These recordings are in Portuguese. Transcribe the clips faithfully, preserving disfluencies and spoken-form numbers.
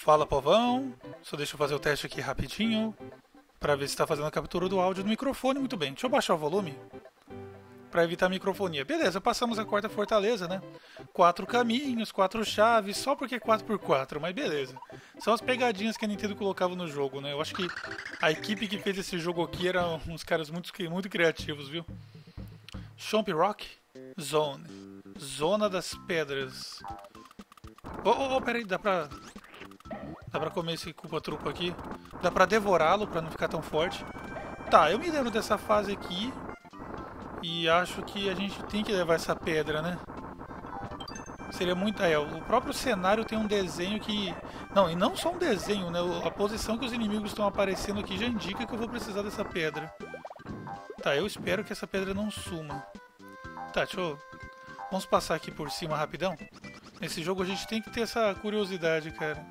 Fala, povão. Só deixa eu fazer o teste aqui rapidinho para ver se está fazendo a captura do áudio do microfone. Muito bem, deixa eu baixar o volume para evitar a microfonia. Beleza, passamos a quarta fortaleza, né? Quatro caminhos, quatro chaves, só porque é quatro por quatro, mas beleza. São as pegadinhas que a Nintendo colocava no jogo, né? Eu acho que a equipe que fez esse jogo aqui era uns caras muito, muito criativos, viu? Chomp Rock Zone. Zona das Pedras. Oh, oh, oh, peraí, dá pra... Dá pra comer esse culpa-trupa aqui. Dá pra devorá-lo pra não ficar tão forte. Tá, eu me lembro dessa fase aqui. E acho que a gente tem que levar essa pedra, né? Seria muito... É, o próprio cenário tem um desenho que... Não, e não só um desenho, né? A posição que os inimigos estão aparecendo aqui já indica que eu vou precisar dessa pedra. Tá, eu espero que essa pedra não suma. Tá, deixa eu... Vamos passar aqui por cima rapidão. Nesse jogo a gente tem que ter essa curiosidade, cara.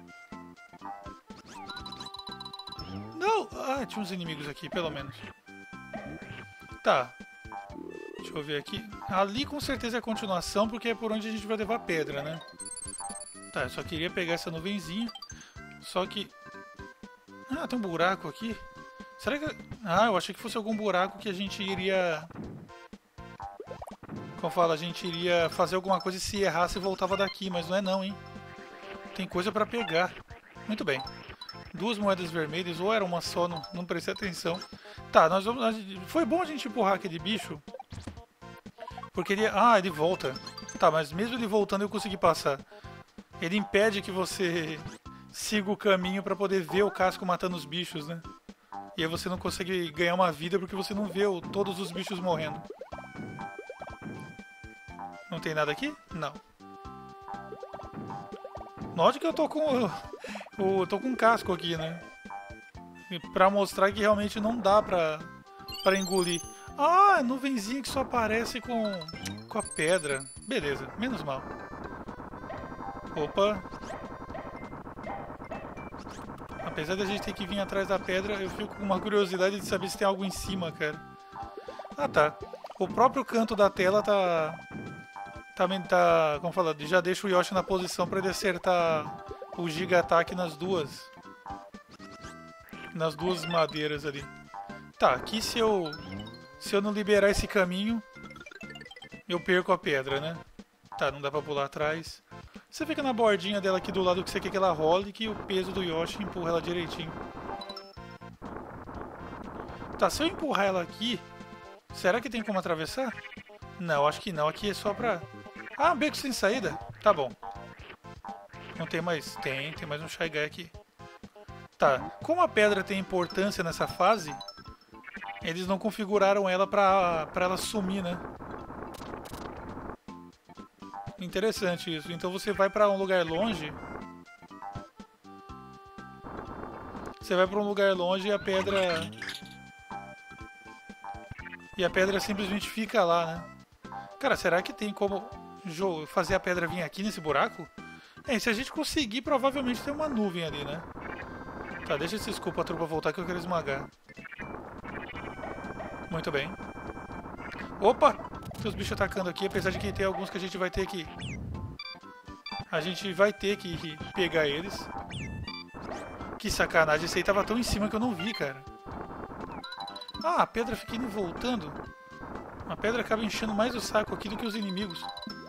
Não! Ah, tinha uns inimigos aqui, pelo menos. Tá. Deixa eu ver aqui. Ali com certeza é a continuação, porque é por onde a gente vai levar a pedra, né? Tá, eu só queria pegar essa nuvenzinha. Só que... Ah, tem um buraco aqui. Será que... Ah, eu achei que fosse algum buraco que a gente iria... Como fala, a gente iria fazer alguma coisa e se errasse voltava daqui, mas não é não, hein? Tem coisa pra pegar. Muito bem. Duas moedas vermelhas, ou era uma só, não, não prestei atenção. Tá, nós vamos... Foi bom a gente empurrar aquele bicho. Porque ele... Ah, ele volta. Tá, mas mesmo ele voltando eu consegui passar. Ele impede que você siga o caminho pra poder ver o casco matando os bichos, né? E aí você não consegue ganhar uma vida porque você não vê o, todos os bichos morrendo. Não tem nada aqui? Não. Note que eu tô com... Eu tô com um casco aqui, né? Pra mostrar que realmente não dá pra, pra engolir. Ah, nuvenzinha que só aparece com, com a pedra. Beleza, menos mal. Opa. Apesar da gente ter que vir atrás da pedra, eu fico com uma curiosidade de saber se tem algo em cima, cara. Ah, tá. O próprio canto da tela tá... Também tá... Como falar? Já deixa o Yoshi na posição pra ele acertar o Giga Ataque nas duas... Nas duas madeiras ali. Tá, aqui se eu... Se eu não liberar esse caminho, eu perco a pedra, né? Tá, não dá pra pular atrás. Você fica na bordinha dela aqui do lado que você quer que ela role, que o peso do Yoshi empurra ela direitinho. Tá, se eu empurrar ela aqui, será que tem como atravessar? Não, acho que não. Aqui é só pra... Ah, um beco sem saída? Tá bom. Não tem mais... Tem, tem mais um Shy Guy aqui. Tá, como a pedra tem importância nessa fase, eles não configuraram ela pra, pra ela sumir, né? Interessante isso. Então você vai pra um lugar longe... Você vai pra um lugar longe e a pedra... E a pedra simplesmente fica lá, né? Cara, será que tem como fazer a pedra vir aqui nesse buraco? É, se a gente conseguir, provavelmente tem uma nuvem ali, né? Tá, deixa esse desculpa a trupa voltar que eu quero esmagar. Muito bem. Opa! Tem os bichos atacando aqui, apesar de que tem alguns que a gente vai ter que... A gente vai ter que pegar eles. Que sacanagem, esse aí tava tão em cima que eu não vi, cara. Ah, a pedra fica indo e voltando. A pedra acaba enchendo mais o saco aqui do que os inimigos.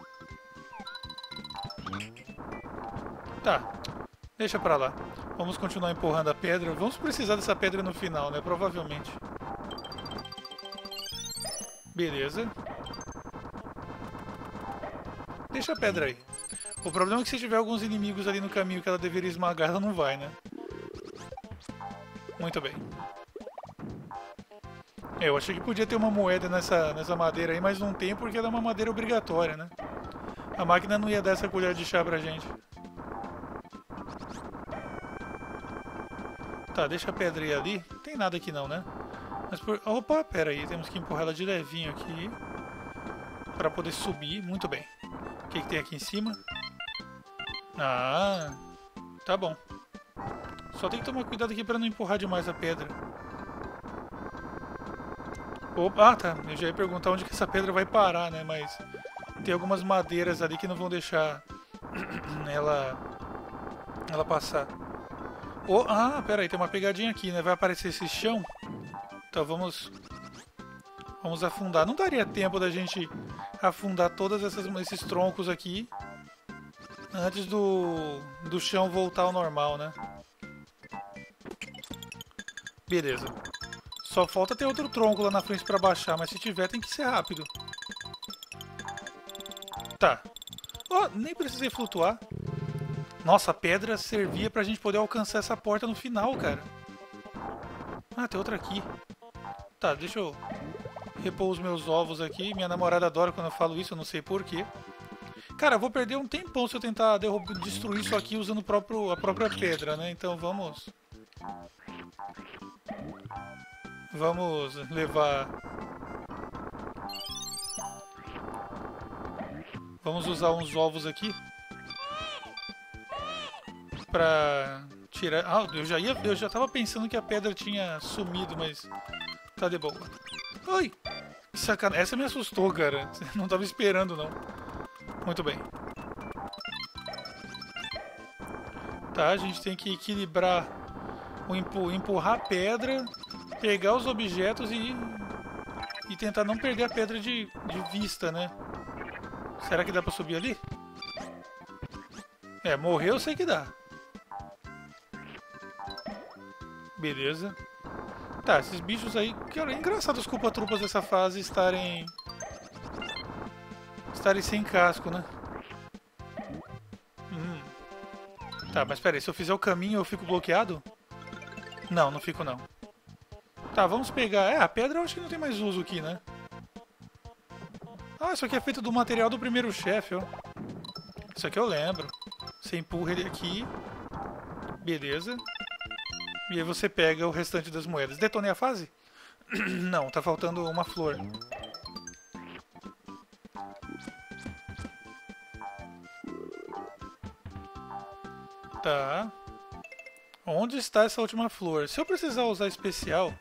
Tá, deixa pra lá. Vamos continuar empurrando a pedra. Vamos precisar dessa pedra no final, né? Provavelmente. Beleza. Deixa a pedra aí. O problema é que se tiver alguns inimigos ali no caminho que ela deveria esmagar, ela não vai, né? Muito bem. É, eu achei que podia ter uma moeda nessa, nessa madeira aí, mas não tem porque ela é uma madeira obrigatória, né? A máquina não ia dar essa colher de chá pra gente. Tá, deixa a pedra aí ali. Não tem nada aqui não, né? Mas por... Opa, pera aí. Temos que empurrar ela de levinho aqui. Pra poder subir. Muito bem. O que, que tem aqui em cima? Ah, tá bom. Só tem que tomar cuidado aqui pra não empurrar demais a pedra. Opa, ah, tá. Eu já ia perguntar onde que essa pedra vai parar, né? Mas tem algumas madeiras ali que não vão deixar ela, ela passar. Oh, ah, pera aí, tem uma pegadinha aqui, né? Vai aparecer esse chão. Então vamos... Vamos afundar. Não daria tempo da gente afundar todos esses troncos aqui antes do, do chão voltar ao normal, né? Beleza. Só falta ter outro tronco lá na frente pra baixar, mas se tiver tem que ser rápido. Tá. Oh, nem precisei flutuar. Nossa, a pedra servia pra gente poder alcançar essa porta no final, cara. Ah, tem outra aqui. Tá, deixa eu repor os meus ovos aqui. Minha namorada adora quando eu falo isso, eu não sei porquê. Cara, eu vou perder um tempão se eu tentar destruir isso aqui usando o próprio, a própria pedra, né? Então vamos... Vamos levar... Vamos usar uns ovos aqui. Pra tirar... Ah, eu já, ia, eu já tava pensando que a pedra tinha sumido, mas... Tá de boa. Ai! Que sacanagem. Essa me assustou, cara. Não tava esperando, não. Muito bem. Tá, a gente tem que equilibrar o empu empurrar a pedra, pegar os objetos e, e tentar não perder a pedra de, de vista, né? Será que dá pra subir ali? É, morrer eu sei que dá. Beleza. Tá, esses bichos aí... Cara, é engraçado os culpa-trupas dessa fase estarem... Estarem sem casco, né? Hum. Tá, mas pera aí, se eu fizer o caminho eu fico bloqueado? Não, não fico não. Tá, vamos pegar... É, a pedra eu acho que não tem mais uso aqui, né? Ah, isso aqui é feito do material do primeiro chefe, ó. Isso aqui eu lembro. Você empurra ele aqui. Beleza. E aí você pega o restante das moedas. Detonei a fase? Não, tá faltando uma flor. Tá. Onde está essa última flor? Se eu precisar usar especial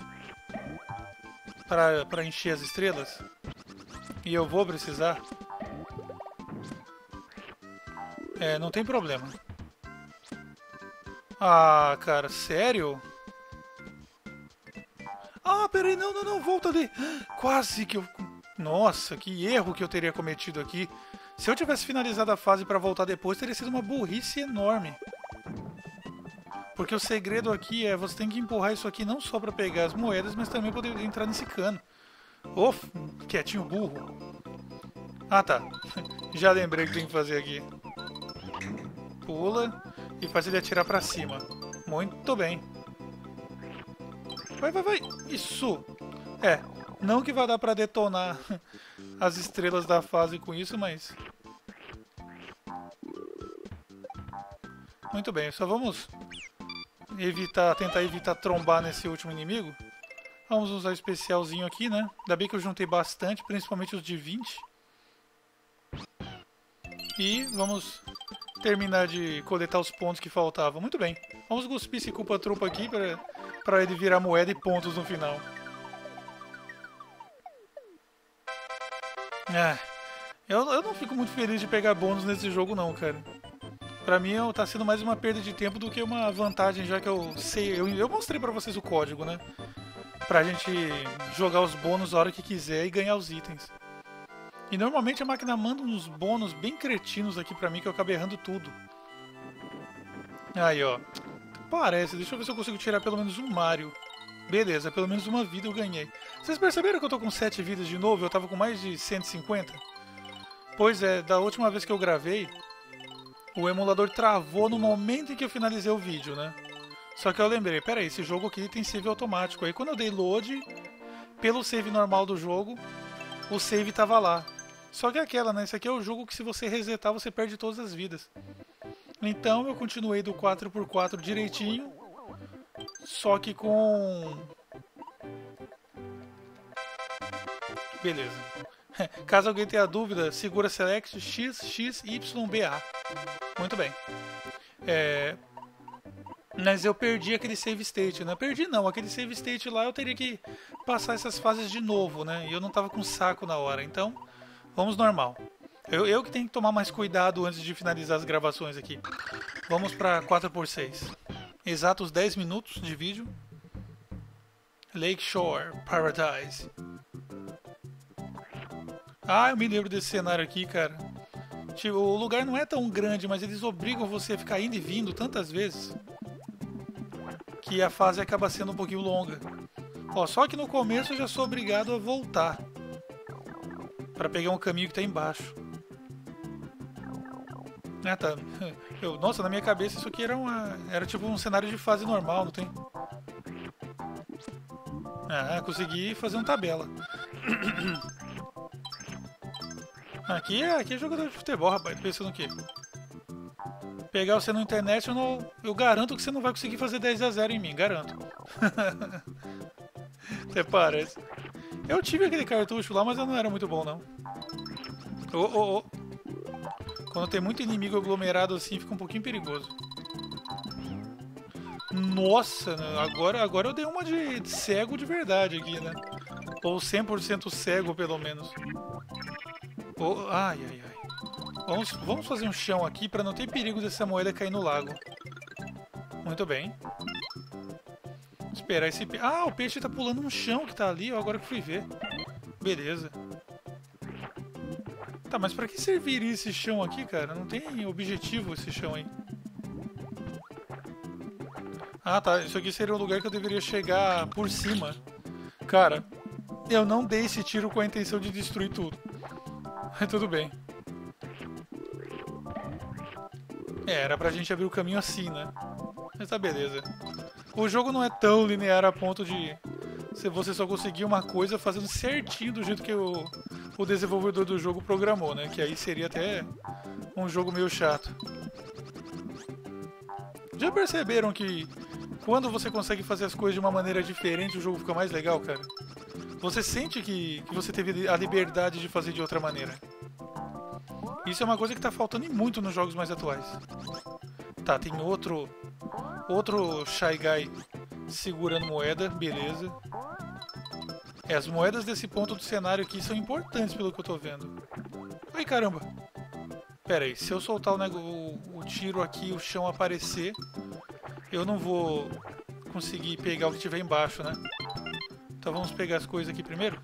pra, pra encher as estrelas, e eu vou precisar, é, não tem problema. Ah, cara, sério? Ah, peraí, não, não, não, volta ali. Quase que eu... Nossa, que erro que eu teria cometido aqui. Se eu tivesse finalizado a fase pra voltar depois, teria sido uma burrice enorme. Porque o segredo aqui é, você tem que empurrar isso aqui não só pra pegar as moedas, mas também poder entrar nesse cano. Ô, quietinho burro. Ah, tá. Já lembrei o que tem que fazer aqui. Pula e faz ele atirar pra cima. Muito bem. Vai, vai, vai. Isso. É, não que vai dar pra detonar as estrelas da fase com isso, mas... Muito bem, só vamos evitar, tentar evitar trombar nesse último inimigo. Vamos usar o especialzinho aqui, né? Ainda bem que eu juntei bastante, principalmente os de vinte. E vamos terminar de coletar os pontos que faltavam. Muito bem. Vamos cuspir esse culpa-trupa aqui para para ele virar moeda e pontos no final. Ah, eu, eu não fico muito feliz de pegar bônus nesse jogo não, cara. Pra mim tá sendo mais uma perda de tempo do que uma vantagem, já que eu sei... Eu, eu mostrei pra vocês o código, né? Pra gente jogar os bônus a hora que quiser e ganhar os itens. E normalmente a máquina manda uns bônus bem cretinos aqui pra mim, que eu acabei errando tudo. Aí, ó. Parece. Deixa eu ver se eu consigo tirar pelo menos um Mario. Beleza, pelo menos uma vida eu ganhei. Vocês perceberam que eu tô com sete vidas de novo? Eu tava com mais de cento e cinquenta? Pois é, da última vez que eu gravei, o emulador travou no momento em que eu finalizei o vídeo, né? Só que eu lembrei, peraí, esse jogo aqui tem save automático. Aí quando eu dei load, pelo save normal do jogo, o save tava lá. Só que é aquela, né? Esse aqui é o jogo que se você resetar, você perde todas as vidas. Então eu continuei do quatro por quatro direitinho, só que com... Beleza. Caso alguém tenha dúvida, segura Select X, X, Y, B, A. Muito bem. É... Mas eu perdi aquele save state, né? Perdi não, aquele save state lá eu teria que passar essas fases de novo, né? E eu não tava com saco na hora, então vamos normal. Eu, eu que tenho que tomar mais cuidado antes de finalizar as gravações aqui. Vamos pra quatro por seis. exatos dez minutos de vídeo. Lakeshore Paradise. Ah, eu me lembro desse cenário aqui, cara. Tipo, o lugar não é tão grande, mas eles obrigam você a ficar indo e vindo tantas vezes que a fase acaba sendo um pouquinho longa. Ó, só que no começo eu já sou obrigado a voltar pra pegar um caminho que tá embaixo. Ah, tá. Eu, nossa, na minha cabeça isso aqui era uma, era tipo um cenário de fase normal, não tem? Ah, consegui fazer uma tabela. Aqui é, aqui é jogador de futebol, rapaz. Pensando o quê? Pegar você no internet, eu, não, eu garanto que você não vai conseguir fazer dez a zero em mim, garanto. Até parece. Eu tive aquele cartucho lá, mas eu não era muito bom, não. Oh, oh, oh. Quando tem muito inimigo aglomerado assim, fica um pouquinho perigoso. Nossa, agora, agora eu dei uma de, de cego de verdade aqui, né? Ou cem por cento cego, pelo menos. Oh, ai, ai, ai. Vamos, vamos fazer um chão aqui para não ter perigo dessa moeda cair no lago. Muito bem. Esperar esse peixe. Ah, o peixe tá pulando no chão que tá ali, ó, agora que fui ver. Beleza. Tá, mas pra que serviria esse chão aqui, cara? Não tem objetivo esse chão aí. Ah, tá. Isso aqui seria um lugar que eu deveria chegar por cima. Cara, eu não dei esse tiro com a intenção de destruir tudo. Mas tudo bem. É, era pra gente abrir o caminho assim, né? Mas tá beleza. O jogo não é tão linear a ponto de você só conseguir uma coisa fazendo certinho do jeito que o, o desenvolvedor do jogo programou, né? Que aí seria até um jogo meio chato. Já perceberam que quando você consegue fazer as coisas de uma maneira diferente, o jogo fica mais legal, cara? Você sente que, que você teve a liberdade de fazer de outra maneira. Isso é uma coisa que tá faltando muito nos jogos mais atuais. Tá, tem outro outro Shy Guy segurando moeda, beleza. É, as moedas desse ponto do cenário aqui são importantes pelo que eu tô vendo. Ai, caramba. Pera aí, se eu soltar o, o, o tiro aqui e o chão aparecer, eu não vou conseguir pegar o que tiver embaixo, né? Então vamos pegar as coisas aqui primeiro.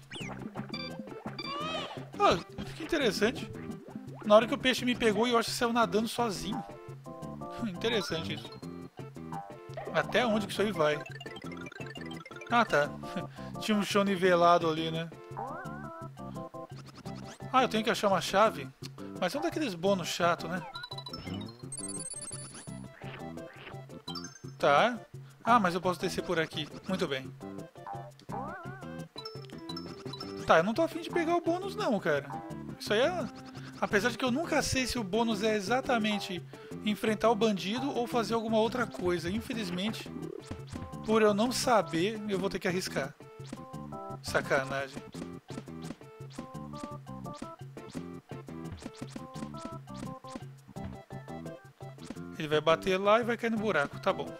Ah, que interessante. Na hora que o peixe me pegou, eu acho que saiu nadando sozinho. Interessante isso. Até onde que isso aí vai? Ah, tá. Tinha um chão nivelado ali, né? Ah, eu tenho que achar uma chave? Mas é um daqueles bônus chato, né? Tá. Ah, mas eu posso descer por aqui. Muito bem. Tá, eu não tô afim de pegar o bônus não, cara. Isso aí é... Apesar de que eu nunca sei se o bônus é exatamente enfrentar o bandido ou fazer alguma outra coisa. Infelizmente, por eu não saber, eu vou ter que arriscar. Sacanagem. Ele vai bater lá e vai cair no buraco. Tá bom.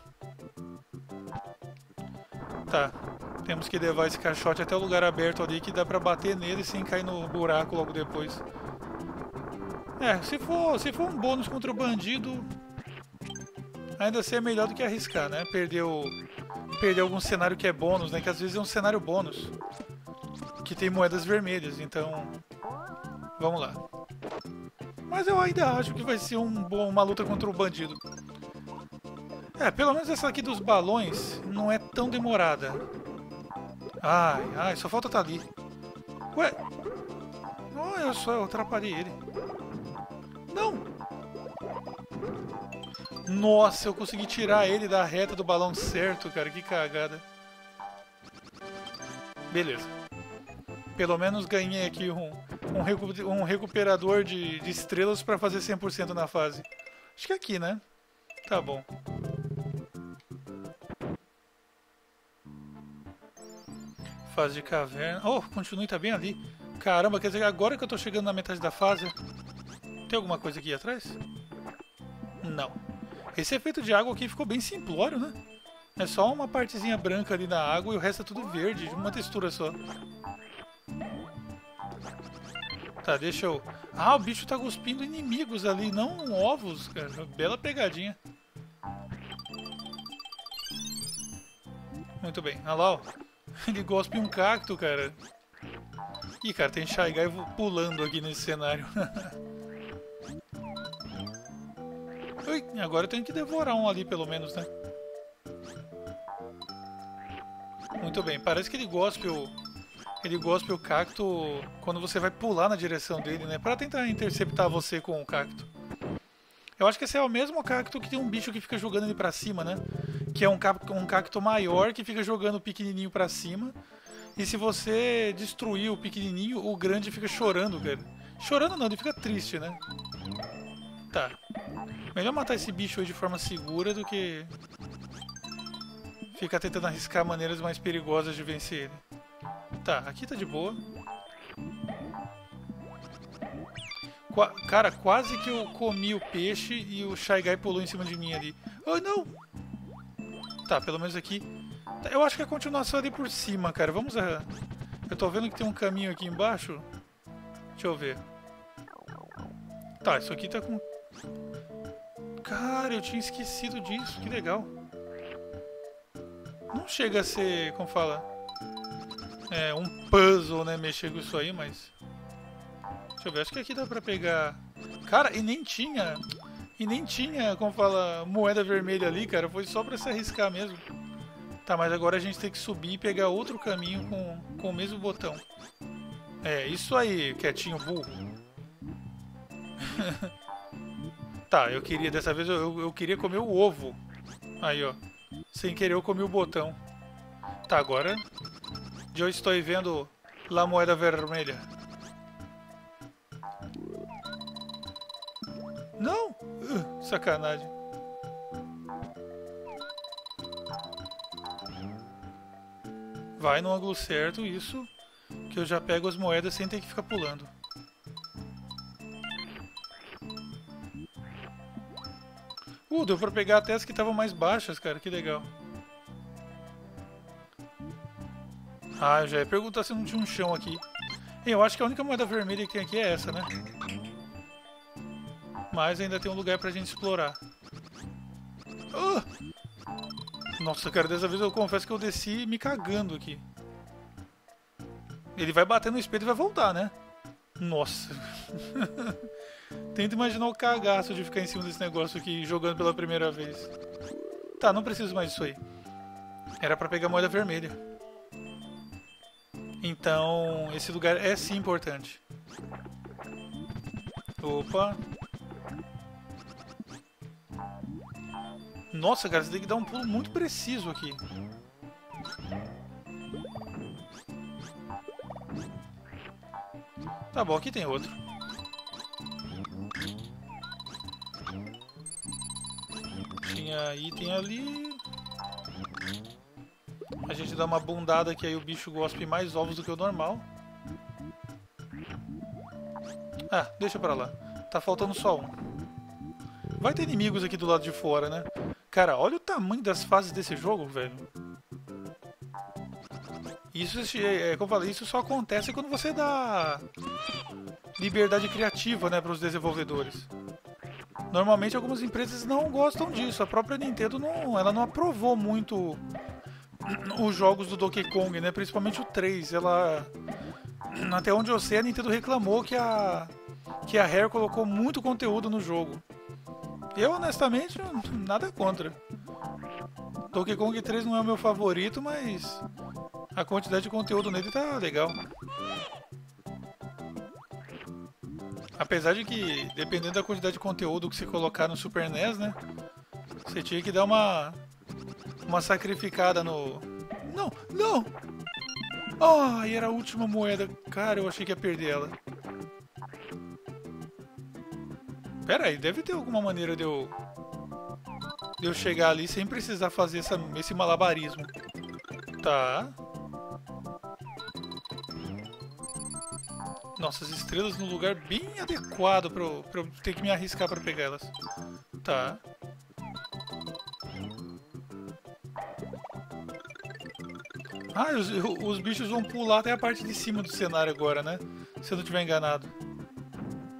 Tá. Temos que levar esse caixote até o lugar aberto ali que dá pra bater nele sem cair no buraco logo depois. É, se for, se for um bônus contra o bandido, ainda assim é melhor do que arriscar, né? Perder, o, perder algum cenário que é bônus, né? Que às vezes é um cenário bônus, que tem moedas vermelhas, então... Vamos lá. Mas eu ainda acho que vai ser um bom, uma luta contra o bandido. É, pelo menos essa aqui dos balões não é tão demorada. Ai, ai, só falta estar ali. Ué? Olha só, eu atrapalhei ele. Não! Nossa, eu consegui tirar ele da reta do balão certo, cara. Que cagada. Beleza. Pelo menos ganhei aqui um, um, recu um recuperador de, de estrelas pra fazer cem por cento na fase. Acho que é aqui, né? Tá bom. Fase de caverna. Oh, continue, tá bem ali. Caramba, quer dizer, agora que eu tô chegando na metade da fase... Tem alguma coisa aqui atrás? Não. Esse efeito de água aqui ficou bem simplório, né? É só uma partezinha branca ali na água e o resto é tudo verde, de uma textura só. Tá, deixa eu... Ah, o bicho tá cuspindo inimigos ali, não ovos, cara. Bela pegadinha. Muito bem. Olha lá, ó. Ele gospe um cacto, cara. Ih, cara, tem Shy Guy pulando aqui nesse cenário. Ui, agora eu tenho que devorar um ali, pelo menos, né? Muito bem. Parece que ele gospe o... Ele gospe o cacto quando você vai pular na direção dele, né? Pra tentar interceptar você com o cacto. Eu acho que esse é o mesmo cacto que tem um bicho que fica jogando ele pra cima, né? Que é um cacto, um cacto maior que fica jogando o pequenininho pra cima. E se você destruir o pequenininho, o grande fica chorando, cara. Chorando não, ele fica triste, né? Tá. Melhor matar esse bicho aí de forma segura do que ficar tentando arriscar maneiras mais perigosas de vencer ele. Tá, aqui tá de boa. Qua cara, quase que eu comi o peixe e o Shy Guy pulou em cima de mim ali. Oh, não! Tá, pelo menos aqui. Eu acho que é a continuação ali por cima, cara. Vamos a... Eu tô vendo que tem um caminho aqui embaixo. Deixa eu ver. Tá, isso aqui tá com... Cara, eu tinha esquecido disso. Que legal. Não chega a ser, como fala... É, um puzzle, né? Mexer com isso aí, mas... Deixa eu ver, acho que aqui dá pra pegar... Cara, e nem tinha... E nem tinha, como fala, moeda vermelha ali, cara. Foi só pra se arriscar mesmo. Tá, mas agora a gente tem que subir e pegar outro caminho com, com o mesmo botão. É, isso aí, quietinho, burro. Tá, eu queria, dessa vez eu, eu, eu queria comer o ovo. Aí, ó. Sem querer eu comi o botão. Tá, agora... Eu estou vendo a moeda vermelha. Não! Uh, sacanagem. Vai no ângulo certo, isso. Que eu já pego as moedas sem ter que ficar pulando. Uh, deu pra pegar até as que estavam mais baixas, cara. Que legal. Ah, eu já ia perguntar se não tinha um chão aqui. Eu acho que a única moeda vermelha que tem aqui é essa, né? Mas ainda tem um lugar pra gente explorar. Uh! Nossa, cara, dessa vez eu confesso que eu desci me cagando aqui. Ele vai bater no espelho e vai voltar, né? Nossa. Tenta imaginar o cagaço de ficar em cima desse negócio aqui jogando pela primeira vez. Tá, não preciso mais disso aí. Era pra pegar moeda vermelha. Então, esse lugar é sim importante. Opa. Nossa, cara, você tem que dar um pulo muito preciso aqui. Tá bom, aqui tem outro. Tinha item ali. A gente dá uma bundada que aí o bicho gospe mais ovos do que o normal. Ah, deixa pra lá. Tá faltando só um. Vai ter inimigos aqui do lado de fora, né? Cara, olha o tamanho das fases desse jogo, velho. Isso, é, como eu falei, isso só acontece quando você dá liberdade criativa, né, para os desenvolvedores. Normalmente algumas empresas não gostam disso. A própria Nintendo não, ela não aprovou muito os jogos do Donkey Kong, né? Principalmente o três. Ela, até onde eu sei, a Nintendo reclamou que a que a Rare colocou muito conteúdo no jogo. Eu, honestamente, nada contra. Donkey Kong três não é o meu favorito, mas a quantidade de conteúdo nele tá legal. Apesar de que, dependendo da quantidade de conteúdo que você colocar no Super N E S, né? Você tinha que dar uma uma sacrificada no... Não, não! Ah, e era a última moeda. Cara, eu achei que ia perder ela. Pera aí, deve ter alguma maneira de eu... de eu chegar ali sem precisar fazer essa, esse malabarismo. Tá. Nossa, as estrelas no lugar bem adequado pra eu, pra eu ter que me arriscar pra pegar elas. Tá. Ah, os, os bichos vão pular até a parte de cima do cenário agora, né? Se eu não estiver enganado.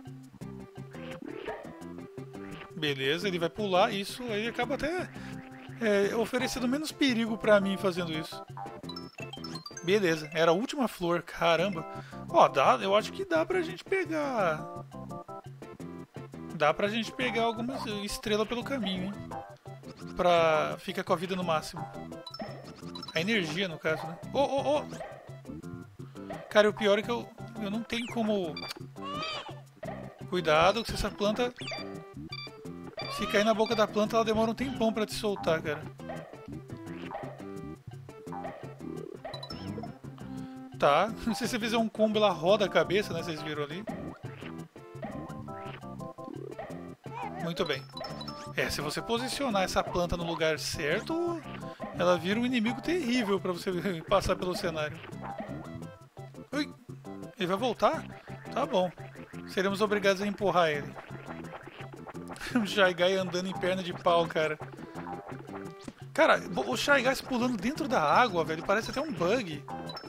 Beleza, ele vai pular, isso aí acaba até... é, oferecendo menos perigo pra mim fazendo isso. Beleza, era a última flor, caramba. Ó, dá, eu acho que dá pra gente pegar... Dá pra gente pegar algumas estrelas pelo caminho, hein? Pra ficar com a vida no máximo. A energia, no caso, né? Ô, ô, ô! Cara, o pior é que eu, eu não tenho como... Cuidado, que se essa planta... Se cair na boca da planta, ela demora um tempão pra te soltar, cara. Tá, se você fizer um combo, ela roda a cabeça, né? Vocês viram ali. Muito bem. É, se você posicionar essa planta no lugar certo, ela vira um inimigo terrível pra você passar pelo cenário. Ui, ele vai voltar? Tá bom. Seremos obrigados a empurrar ele. O Shy Guy andando em perna de pau, cara. Cara, o Shy Guy pulando dentro da água, velho, parece até um bug.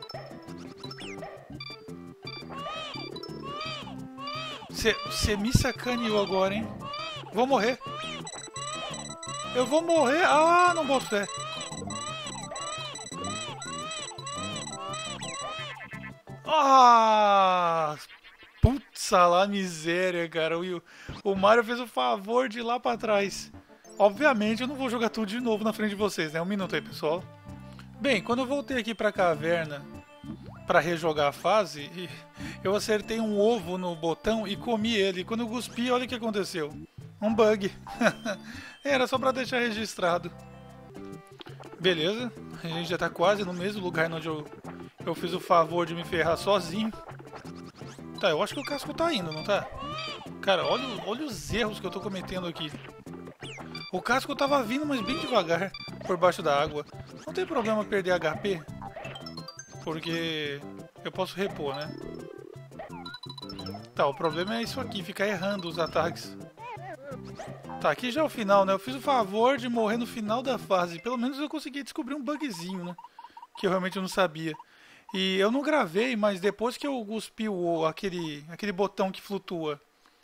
Você me sacaneou agora, hein? Vou morrer. Eu vou morrer. Ah, não boto fé. Ah! Putz, lá miséria, cara. O, o Mario fez o favor de ir lá pra trás. Obviamente eu não vou jogar tudo de novo na frente de vocês, né? Um minuto aí, pessoal. Bem, quando eu voltei aqui pra caverna pra rejogar a fase, eu acertei um ovo no botão e comi ele. Quando eu cuspi, olha o que aconteceu. Um bug. Era só pra deixar registrado. Beleza. A gente já tá quase no mesmo lugar onde eu, eu fiz o favor de me ferrar sozinho. Tá, eu acho que o casco tá indo, não tá? Cara, olha, olha os erros que eu tô cometendo aqui. O casco tava vindo, mas bem devagar, por baixo da água. Não tem problema perder H P, porque eu posso repor, né? Tá, o problema é isso aqui, ficar errando os ataques. Tá, aqui já é o final, né? Eu fiz o favor de morrer no final da fase. Pelo menos eu consegui descobrir um bugzinho, né? Que eu realmente não sabia. E eu não gravei, mas depois que eu cuspi o, aquele, aquele botão que flutua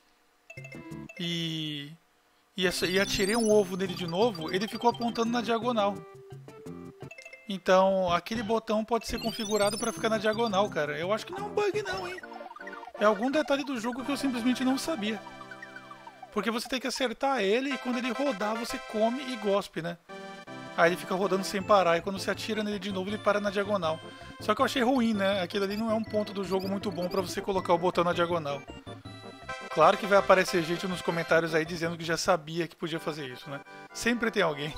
e, e, e atirei um ovo nele de novo, ele ficou apontando na diagonal. Então, aquele botão pode ser configurado para ficar na diagonal, cara. Eu acho que não é um bug não, hein? É algum detalhe do jogo que eu simplesmente não sabia. Porque você tem que acertar ele e quando ele rodar você come e gospe, né? Aí ele fica rodando sem parar e quando você atira nele de novo ele para na diagonal. Só que eu achei ruim, né? Aquilo ali não é um ponto do jogo muito bom pra você colocar o botão na diagonal. Claro que vai aparecer gente nos comentários aí dizendo que já sabia que podia fazer isso, né? Sempre tem alguém.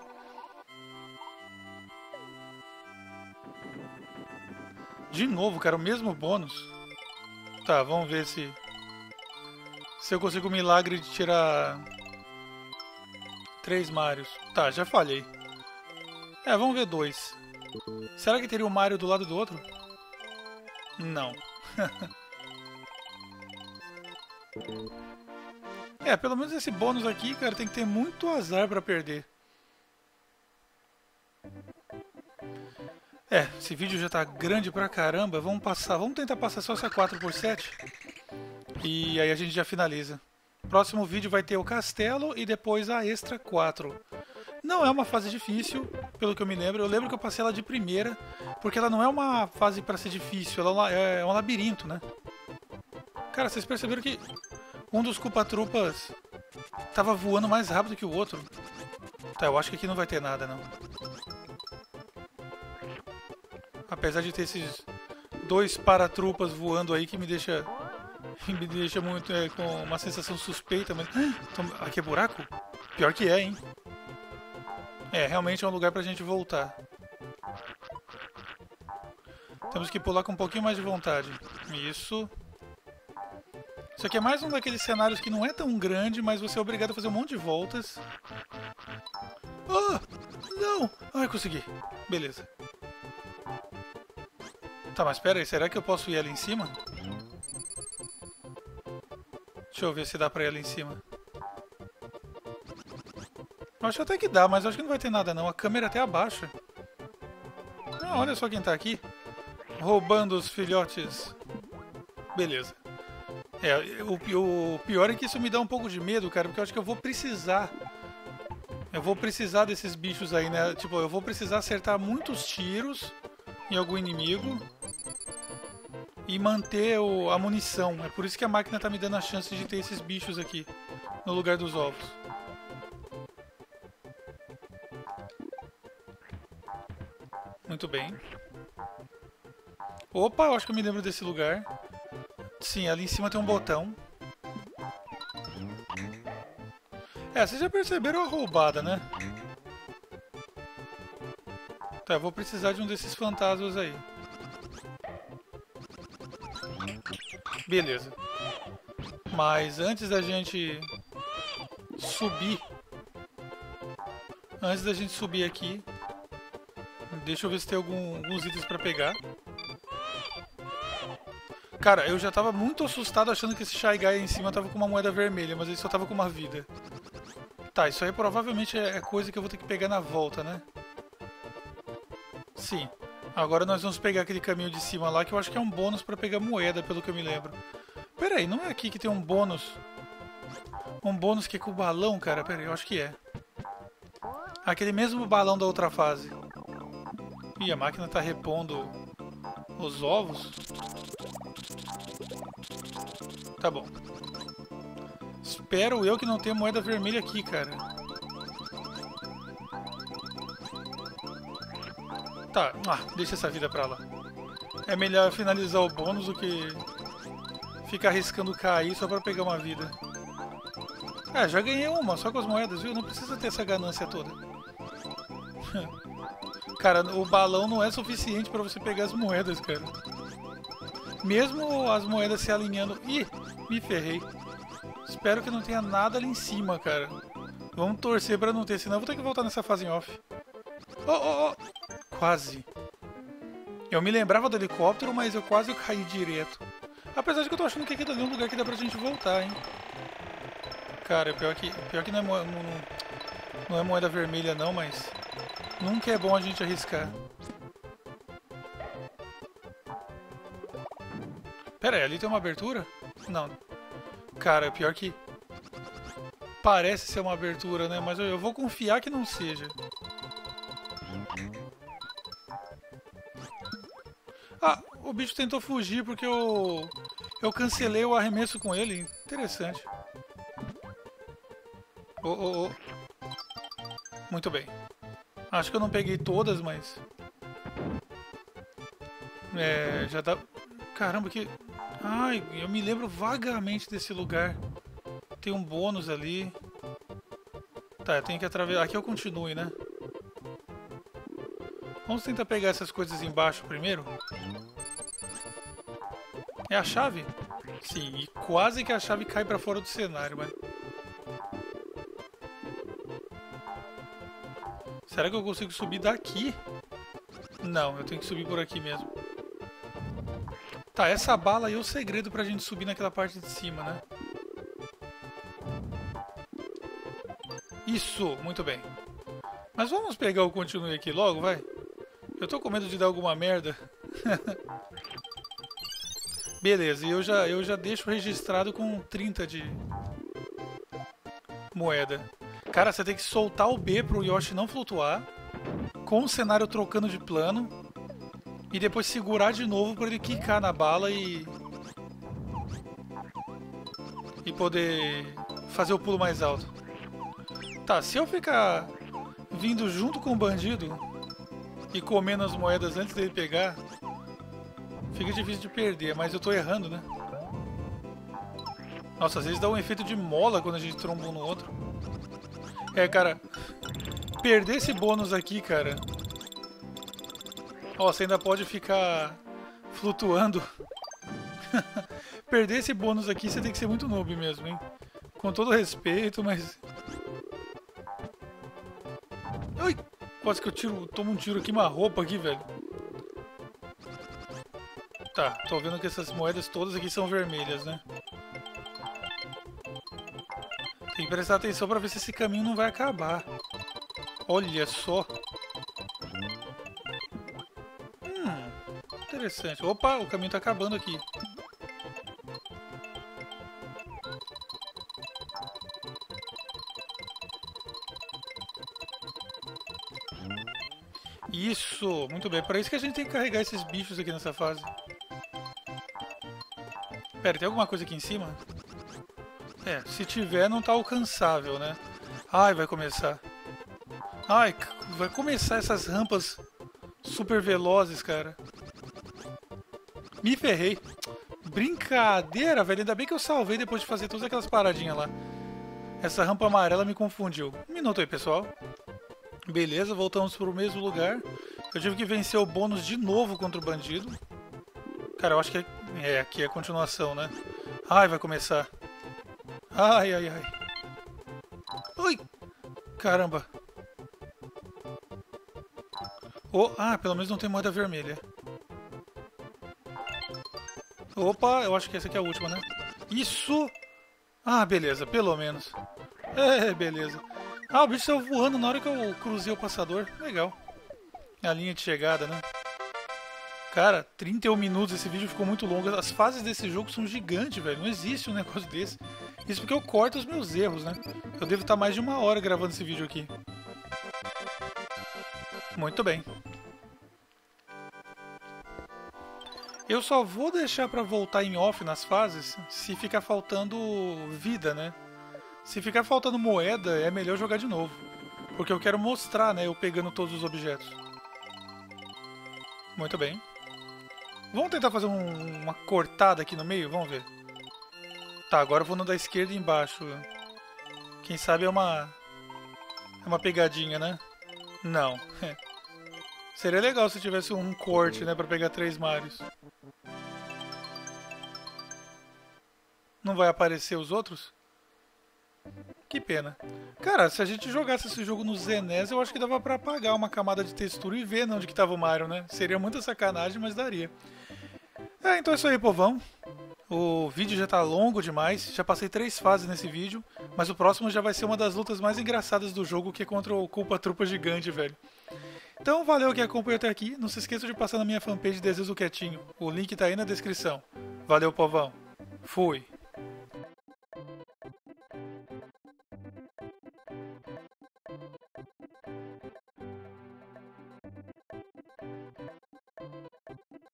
De novo, cara, o mesmo bônus. Tá, vamos ver se... Se eu consigo o milagre de tirar... Três Marios. Tá, já falhei. É, vamos ver dois. Será que teria o Mario do lado do outro? Não. É, pelo menos esse bônus aqui, cara, tem que ter muito azar pra perder. É, esse vídeo já tá grande pra caramba. Vamos passar, vamos tentar passar só essa quatro por sete. E aí a gente já finaliza. Próximo vídeo vai ter o castelo e depois a extra quatro. Não é uma fase difícil, pelo que eu me lembro. Eu lembro que eu passei ela de primeira, porque ela não é uma fase pra ser difícil, ela é um labirinto, né? Cara, vocês perceberam que um dos culpa-trupas tava voando mais rápido que o outro. Tá, eu acho que aqui não vai ter nada, não. Apesar de ter esses dois paratrupas voando aí que me deixa... Me deixa muito é, com uma sensação suspeita, mas... Aqui é buraco? Pior que é, hein? É, realmente é um lugar pra gente voltar. Temos que pular com um pouquinho mais de vontade. Isso. Isso aqui é mais um daqueles cenários que não é tão grande, mas você é obrigado a fazer um monte de voltas. Ah! Não! Ai, consegui. Beleza. Tá, mas pera aí, será que eu posso ir ali em cima? Deixa eu ver se dá pra ir ali em cima. Eu acho até que dá, mas acho que não vai ter nada não. A câmera até abaixa. Ah, olha só quem tá aqui. Roubando os filhotes. Beleza. É, o, o pior é que isso me dá um pouco de medo, cara, porque eu acho que eu vou precisar Eu vou precisar desses bichos aí, né? Tipo, eu vou precisar acertar muitos tiros em algum inimigo e manter o, a munição. É por isso que a máquina tá me dando a chance de ter esses bichos aqui no lugar dos ovos. Muito bem. Opa, eu acho que eu me lembro desse lugar. Sim, ali em cima tem um botão. É, vocês já perceberam a roubada, né? Tá, eu vou precisar de um desses fantasmas aí. Beleza. Mas antes da gente subir... Antes da gente subir aqui... Deixa eu ver se tem algum, alguns itens pra pegar. Cara, eu já tava muito assustado achando que esse Shy Guy aí em cima tava com uma moeda vermelha, mas ele só tava com uma vida. Tá, isso aí provavelmente é coisa que eu vou ter que pegar na volta, né? Sim. Agora nós vamos pegar aquele caminho de cima lá, que eu acho que é um bônus pra pegar moeda, pelo que eu me lembro. Pera aí, não é aqui que tem um bônus? Um bônus que é com o balão, cara? Pera aí, eu acho que é. Aquele mesmo balão da outra fase. Ih, a máquina tá repondo os ovos. Tá bom. Espero eu que não tenha moeda vermelha aqui, cara. Tá, ah, deixa essa vida pra lá. É melhor finalizar o bônus do que ficar arriscando cair só pra pegar uma vida. Ah, já ganhei uma, só com as moedas, viu? Não precisa ter essa ganância toda. Cara, o balão não é suficiente pra você pegar as moedas, cara. Mesmo as moedas se alinhando... Ih, me ferrei. Espero que não tenha nada ali em cima, cara. Vamos torcer pra não ter, senão eu vou ter que voltar nessa fase em off. Oh, oh, oh! Quase. Eu me lembrava do helicóptero, mas eu quase caí direto. Apesar de que eu tô achando que aqui ali é um lugar que dá pra gente voltar, hein. Cara, pior que, pior que não, é mo não, não é moeda vermelha não, mas... Nunca é bom a gente arriscar. Pera aí, ali tem uma abertura? Não. Cara, pior que... Parece ser uma abertura, né? Mas eu vou confiar que não seja. Ah, o bicho tentou fugir porque eu... Eu cancelei o arremesso com ele. Interessante. Oh, oh, oh. Muito bem. Acho que eu não peguei todas, mas... É... Já dá... Caramba, que... Ai, eu me lembro vagamente desse lugar. Tem um bônus ali. Tá, eu tenho que atravessar... Aqui eu continue, né? Vamos tentar pegar essas coisas embaixo primeiro. É a chave? Sim, e quase que a chave cai pra fora do cenário, mas... Será que eu consigo subir daqui? Não, eu tenho que subir por aqui mesmo. Tá, essa bala aí é o segredo pra gente subir naquela parte de cima, né? Isso, muito bem. Mas vamos pegar o continue aqui logo, vai? Eu tô com medo de dar alguma merda. Beleza, e eu já, eu já deixo registrado com trinta de moeda. Cara, você tem que soltar o B pro Yoshi não flutuar, com o cenário trocando de plano, e depois segurar de novo para ele quicar na bala e... E poder fazer o pulo mais alto. Tá, se eu ficar vindo junto com o bandido e comendo as moedas antes dele pegar, fica difícil de perder, mas eu tô errando, né? Nossa, às vezes dá um efeito de mola quando a gente tromba um no outro. É, cara, perder esse bônus aqui, cara... Ó, você ainda pode ficar flutuando. Perder esse bônus aqui, você tem que ser muito noob mesmo, hein? Com todo respeito, mas... Ai, quase que eu tiro, tomo um tiro aqui, uma roupa aqui, velho. Tá, tô vendo que essas moedas todas aqui são vermelhas, né? Tem que prestar atenção pra ver se esse caminho não vai acabar. Olha só. Hum, interessante. Opa, o caminho tá acabando aqui. Isso, muito bem. Para isso que a gente tem que carregar esses bichos aqui nessa fase. Pera, tem alguma coisa aqui em cima? É, se tiver não tá alcançável, né? Ai, vai começar. Ai, vai começar essas rampas super velozes, cara. Me ferrei. Brincadeira, velho. Ainda bem que eu salvei depois de fazer todas aquelas paradinhas lá. Essa rampa amarela me confundiu. Um minuto aí, pessoal. Beleza, voltamos pro mesmo lugar. Eu tive que vencer o bônus de novo contra o bandido. Cara, eu acho que é, é aqui é a continuação, né? Ai, vai começar. Ai, ai, ai. Ui! Caramba. Oh, ah, pelo menos não tem moeda vermelha. Opa, eu acho que essa aqui é a última, né? Isso! Ah, beleza, pelo menos. É, beleza. Ah, o bicho saiu voando na hora que eu cruzei o passador. Legal. A linha de chegada, né? Cara, trinta e um minutos, esse vídeo ficou muito longo. As fases desse jogo são gigantes, velho. Não existe um negócio desse. Isso porque eu corto os meus erros, né? Eu devo estar mais de uma hora gravando esse vídeo aqui. Muito bem. Eu só vou deixar pra voltar em off nas fases se ficar faltando vida, né? Se ficar faltando moeda, é melhor jogar de novo. Porque eu quero mostrar, né? Eu pegando todos os objetos. Muito bem. Vamos tentar fazer um, uma cortada aqui no meio? Vamos ver. Tá, agora eu vou no da esquerda embaixo. Quem sabe é uma... É uma pegadinha, né? Não. Seria legal se tivesse um corte, né? Pra pegar três Marios. Não vai aparecer os outros? Que pena. Cara, se a gente jogasse esse jogo no Z N E S, eu acho que dava pra apagar uma camada de textura e ver onde que tava o Mario, né? Seria muita sacanagem, mas daria. É, então é isso aí, povão. O vídeo já tá longo demais, já passei três fases nesse vídeo, mas o próximo já vai ser uma das lutas mais engraçadas do jogo, que é contra o Culpa Trupa Gigante, velho. Então valeu que acompanhou até aqui, não se esqueça de passar na minha fanpage Desejo Quietinho, o link tá aí na descrição. Valeu, povão. Fui.